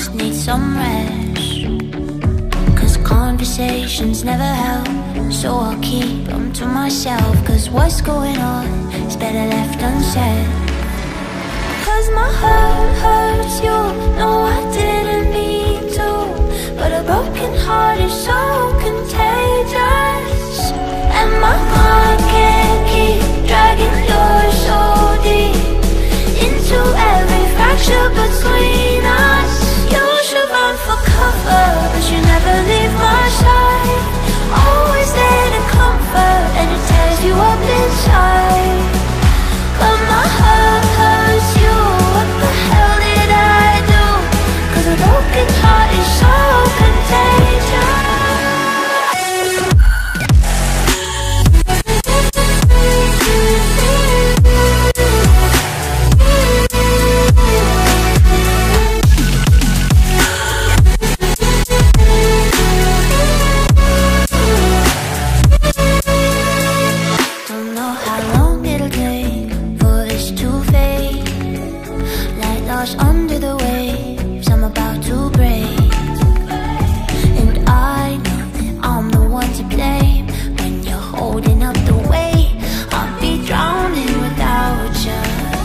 just need some rest. Cause conversations never help, so I'll keep them to myself. Cause what's going on is better left unsaid. Cause my heart hurts you, no I didn't mean to, but a broken heart is so contagious. And my mind can't keep dragging yours so deep into every fracture between us. You should run for cover, but you never leave my side. Always there to comfort, and it tears you up inside. But my heart hurts you, what the hell did I do? Cause a broken heart is so contagious. Under the waves I'm about to break, and I know that I'm the one to blame. When you're holding up the weight, I'll be drowning without you.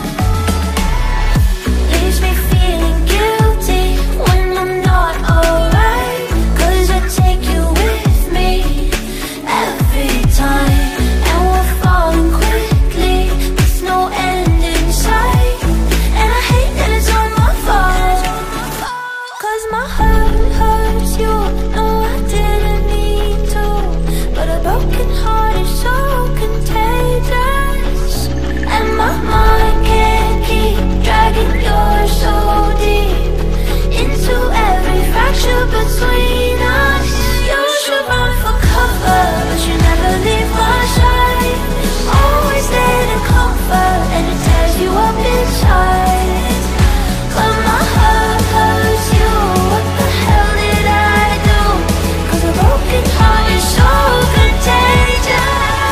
Leaves me feeling guilty when I'm not alright, cause I take you with me every time. And we're falling quickly, there's no end in sight. And I hate that it's all my fault, cause my heart hurts you, no I didn't mean to, but a broken heart is so contagious. And my mind can't keep dragging yours so deep into every fracture between us. You should run for cover, but you never leave my side. Always there to comfort, and it tears you up inside. But my heart hurts you, what the hell did I do? Cause a broken heart is so contagious.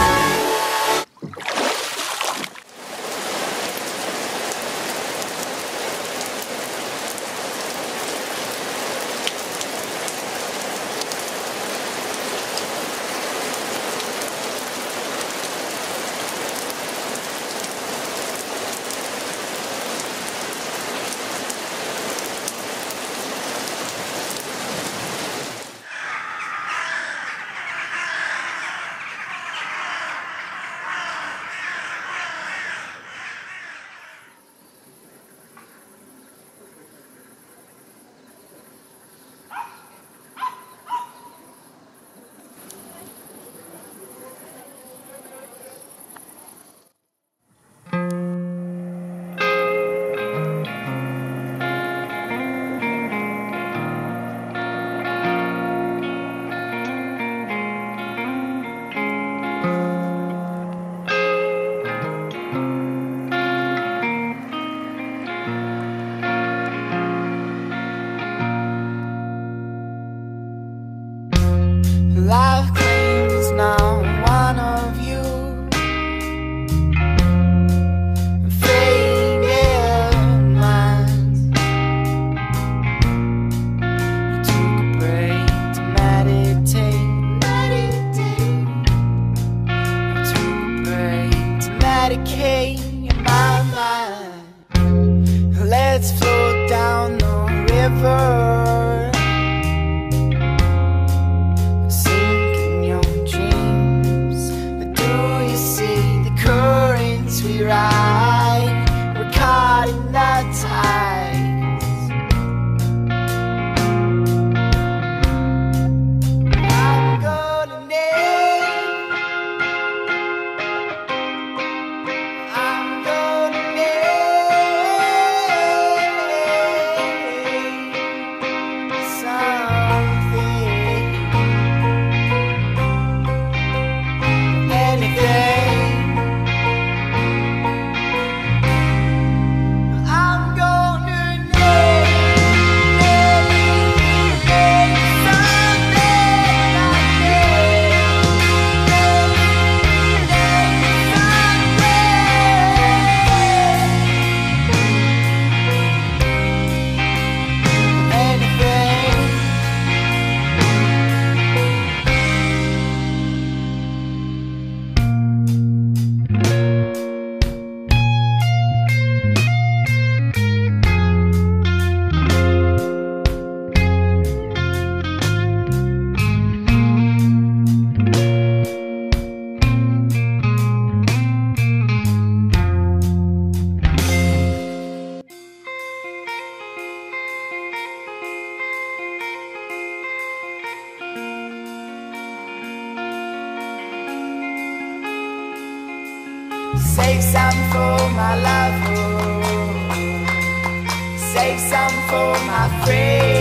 Life claims not one of you. Faded minds. You took a break to meditate. You took a break to medicate my mind. Let's float down the river. We ride, we're caught in the tides. I'm gonna name, I'm gonna name. Save some for my love, save some for my friends.